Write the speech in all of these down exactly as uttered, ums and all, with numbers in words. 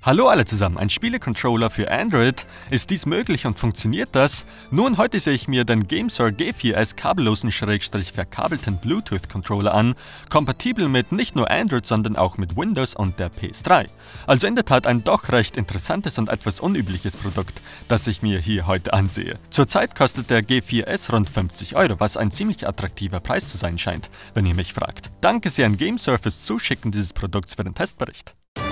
Hallo alle zusammen, ein Spielecontroller für Android. Ist dies möglich und funktioniert das? Nun, heute sehe ich mir den GameSir G vier S kabellosen Schrägstrich verkabelten Bluetooth-Controller an, kompatibel mit nicht nur Android, sondern auch mit Windows und der P S drei. Also in der Tat ein doch recht interessantes und etwas unübliches Produkt, das ich mir hier heute ansehe. Zurzeit kostet der G vier S rund fünfzig Euro, was ein ziemlich attraktiver Preis zu sein scheint, wenn ihr mich fragt. Danke sehr an GameSir fürs Zuschicken dieses Produkts für den Testbericht.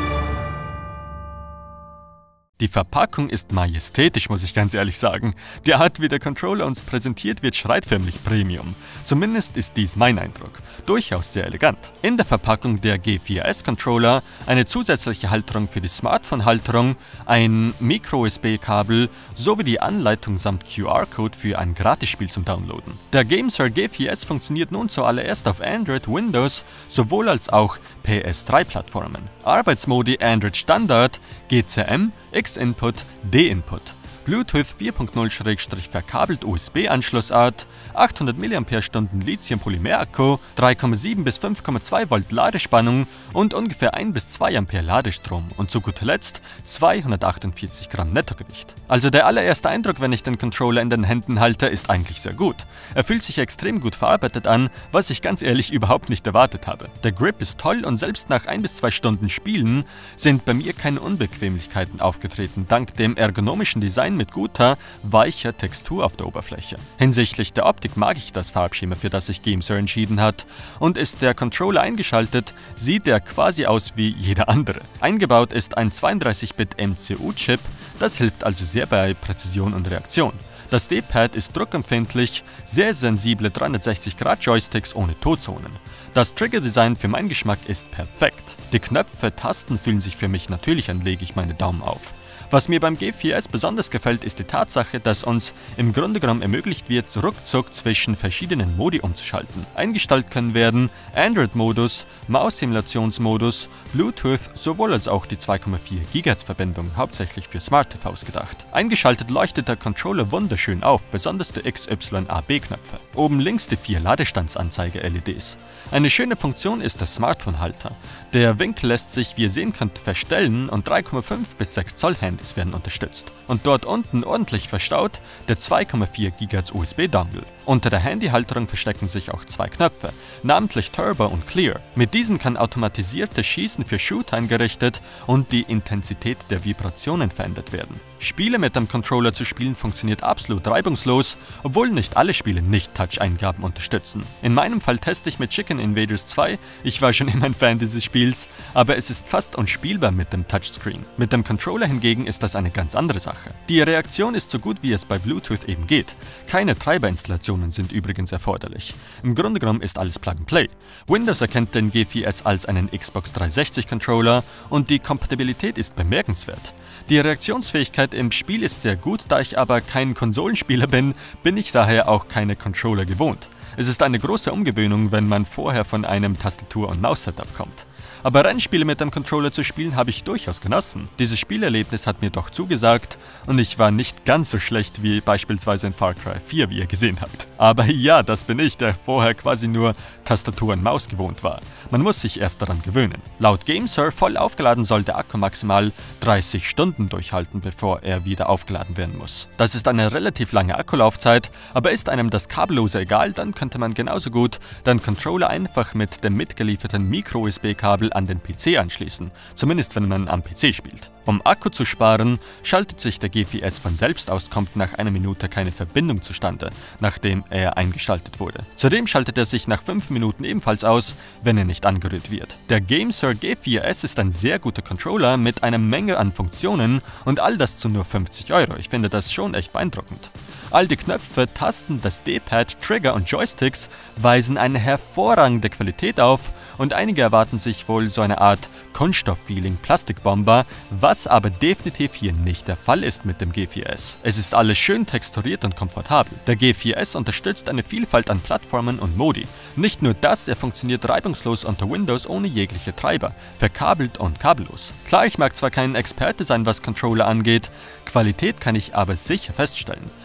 Die Verpackung ist majestätisch, muss ich ganz ehrlich sagen. Die Art, wie der Controller uns präsentiert wird, schreit förmlich Premium. Zumindest ist dies mein Eindruck. Durchaus sehr elegant. In der Verpackung der G vier S Controller eine zusätzliche Halterung für die Smartphone-Halterung, ein Micro-U S B-Kabel sowie die Anleitung samt Q R-Code für ein Gratisspiel zum Downloaden. Der GameSir G vier S funktioniert nun zuallererst auf Android, Windows sowohl als auch P S drei Plattformen. Arbeitsmodi Android Standard, G C M, X-Input, D-Input, Bluetooth vier Punkt null verkabelt U S B-Anschlussart, achthundert Milliampere-Stunden Lithium-Polymer-Akku, drei Komma sieben bis fünf Komma zwei Volt Ladespannung und ungefähr ein bis zwei Ampere Ladestrom und zu guter Letzt zweihundertachtundvierzig Gramm Nettogewicht. Also der allererste Eindruck, wenn ich den Controller in den Händen halte, ist eigentlich sehr gut. Er fühlt sich extrem gut verarbeitet an, was ich ganz ehrlich überhaupt nicht erwartet habe. Der Grip ist toll und selbst nach ein bis zwei Stunden Spielen sind bei mir keine Unbequemlichkeiten aufgetreten, dank dem ergonomischen Design mit guter, weicher Textur auf der Oberfläche. Hinsichtlich der Optik mag ich das Farbschema, für das sich GameSir entschieden hat, und ist der Controller eingeschaltet, sieht er quasi aus wie jeder andere. Eingebaut ist ein zweiunddreißig Bit M C U-Chip, das hilft also sehr bei Präzision und Reaktion. Das D-Pad ist druckempfindlich, sehr sensible dreihundertsechzig Grad Joysticks ohne Totzonen. Das Trigger-Design für meinen Geschmack ist perfekt. Die Knöpfe, Tasten fühlen sich für mich natürlich an, lege ich meine Daumen auf. Was mir beim G vier S besonders gefällt, ist die Tatsache, dass uns im Grunde genommen ermöglicht wird, ruckzuck zwischen verschiedenen Modi umzuschalten. Eingestellt können werden Android-Modus, Maus-Simulationsmodus, Bluetooth sowohl als auch die zwei Komma vier Gigahertz-Verbindung, hauptsächlich für Smart T Vs gedacht. Eingeschaltet leuchtet der Controller wunderschön auf, besonders die X Y A B-Knöpfe. Oben links die vier Ladestandsanzeige-L E Ds. Eine schöne Funktion ist der Smartphone-Halter. Der Winkel lässt sich, wie ihr sehen könnt, verstellen und drei Komma fünf bis sechs Zoll Handys werden unterstützt. Und dort unten ordentlich verstaut der zwei Komma vier Gigahertz U S B-Dongle. Unter der Handyhalterung verstecken sich auch zwei Knöpfe, namentlich Turbo und Clear. Mit diesen kann automatisiertes Schießen für Shooter eingerichtet und die Intensität der Vibrationen verändert werden. Spiele mit dem Controller zu spielen funktioniert absolut reibungslos, obwohl nicht alle Spiele Nicht-Touch-Eingaben unterstützen. In meinem Fall teste ich mit Chicken Invaders zwei, ich war schon immer ein Fan dieses Spiels, aber es ist fast unspielbar mit dem Touchscreen. Mit dem Controller hingegen ist das eine ganz andere Sache. Die Reaktion ist so gut, wie es bei Bluetooth eben geht. Keine Treiberinstallationen sind übrigens erforderlich. Im Grunde genommen ist alles Plug-and-Play. Windows erkennt den G vier S als einen Xbox dreihundertsechzig Controller und die Kompatibilität ist bemerkenswert. Die Reaktionsfähigkeit im Spiel ist sehr gut, da ich aber kein Konsolenspieler bin, bin ich daher auch keine Controller gewohnt. Es ist eine große Umgewöhnung, wenn man vorher von einem Tastatur- und Maus-Setup kommt. Aber Rennspiele mit dem Controller zu spielen, habe ich durchaus genossen. Dieses Spielerlebnis hat mir doch zugesagt und ich war nicht ganz so schlecht wie beispielsweise in Far Cry vier, wie ihr gesehen habt. Aber ja, das bin ich, der vorher quasi nur Tastatur und Maus gewohnt war. Man muss sich erst daran gewöhnen. Laut GameSir voll aufgeladen soll der Akku maximal dreißig Stunden durchhalten, bevor er wieder aufgeladen werden muss. Das ist eine relativ lange Akkulaufzeit, aber ist einem das Kabellose egal, dann könnte man genauso gut den Controller einfach mit dem mitgelieferten Micro-U S B-Kabel an den P C anschließen, zumindest wenn man am P C spielt. Um Akku zu sparen, schaltet sich der G vier S von selbst aus, kommt nach einer Minute keine Verbindung zustande, nachdem er eingeschaltet wurde. Zudem schaltet er sich nach fünf Minuten ebenfalls aus, wenn er nicht angerührt wird. Der GameSir G vier S ist ein sehr guter Controller mit einer Menge an Funktionen und all das zu nur fünfzig Euro. Ich finde das schon echt beeindruckend. All die Knöpfe, Tasten, das D-Pad, Trigger und Joysticks weisen eine hervorragende Qualität auf und einige erwarten sich wohl so eine Art Kunststoff-Feeling Plastikbomber, was aber definitiv hier nicht der Fall ist mit dem G vier S. Es ist alles schön texturiert und komfortabel. Der G vier S unterstützt eine Vielfalt an Plattformen und Modi. Nicht nur das, er funktioniert reibungslos unter Windows ohne jegliche Treiber, verkabelt und kabellos. Klar, ich mag zwar kein Experte sein, was Controller angeht, Qualität kann ich aber sicher feststellen.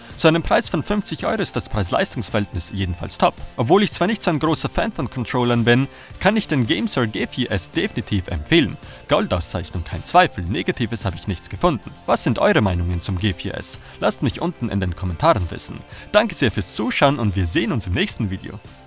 Zu einem Preis von fünfzig Euro ist das Preis-Leistungs-Verhältnis jedenfalls top. Obwohl ich zwar nicht so ein großer Fan von Controllern bin, kann ich den GameSir G vier S definitiv empfehlen. Goldauszeichnung, kein Zweifel, Negatives habe ich nichts gefunden. Was sind eure Meinungen zum G vier S? Lasst mich unten in den Kommentaren wissen. Danke sehr fürs Zuschauen und wir sehen uns im nächsten Video.